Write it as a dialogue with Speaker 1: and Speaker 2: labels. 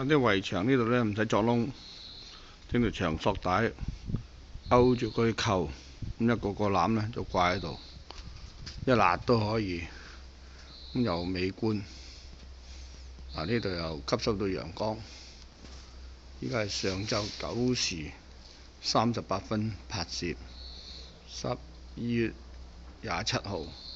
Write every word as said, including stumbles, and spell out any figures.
Speaker 1: 或者圍牆呢度咧唔使作窿，整條長索帶勾住嗰啲扣，咁一個個籃咧就掛喺度，一辣都可以，咁又美觀。嗱，呢度又吸收到陽光。依家係上晝九時三十八分拍攝，十二月廿七號。